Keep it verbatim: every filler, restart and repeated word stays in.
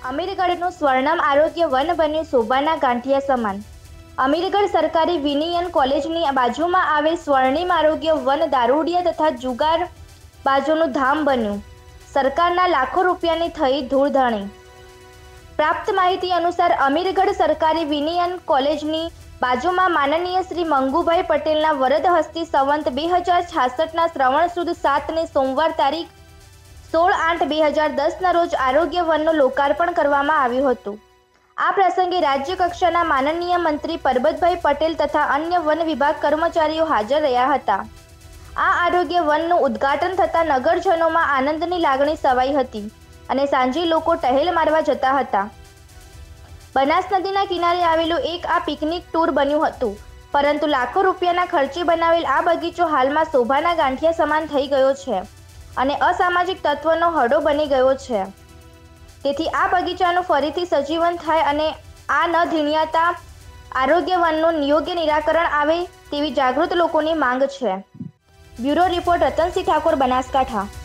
અમીરગઢનું સ્વર્ણમ આરોગ્ય વન બન્યું શોભાના ગાંઠિયા સમાન। અમીરગઢ સરકારી વિનિયન કોલેજની બાજુમાં આવેલ સ્વર્ણિમ આરોગ્ય વન દારૂડિયા તથા જુગાર બાજોનું ધામ બન્યું। સરકારના લાખો રૂપિયાની થઈ ધૂળધાણી। પ્રાપ્ત માહિતી અનુસાર અમીરગઢ સરકારી વિનિયન કોલેજની બાજુમાં માનનીય શ્રી મંગુભાઈ પટેલના વરદ હસ્તી સંવંત બે હજાર છાસઠના શ્રવણ સુદ સાતને સોમવાર તારીખ સોળ આઠ બે હજાર દસના રોજ આરોગ્ય વનનું લોકાર્પણ કરવામાં આવ્યું હતું। આ પ્રસંગે રાજ્ય કક્ષાના માનનીય મંત્રી પરબતભાઈ પટેલ તથા અન્ય વન વિભાગ કર્મચારીઓ હાજર રહ્યા હતા। આ આરોગ્ય વનનું ઉદ્ઘાટન થતાં નગરજનોમાં આનંદની લાગણી છવાઈ હતી અને સાંજે લોકો ટહેલ મારવા જતા હતા। બનાસ નદીના કિનારે આવેલું એક આ પિકનિક ટૂર બન્યું હતું, પરંતુ લાખો રૂપિયાના ખર્ચે બનાવેલ આ બગીચો હાલમાં શોભાના ગાંઠિયા સમાન થઈ ગયો છે અને અસામાજિક તત્વનો હડો બની ગયો છે। તેથી આ બગીચાનું ફરીથી સજીવન થાય અને આ ન ધીણિયાતા આરોગ્ય વનનું યોગ્ય નિરાકરણ આવે તેવી જાગૃત લોકોની માંગ છે। Bureau report Ratansinh Thakor, Banaskantha.